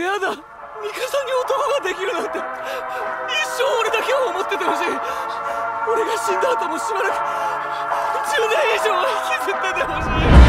やだ。ミカさんに男ができるなんて、一生俺だけを思っててほしい。俺が死んだ後もしばらく10年以上は引きずっててほしい。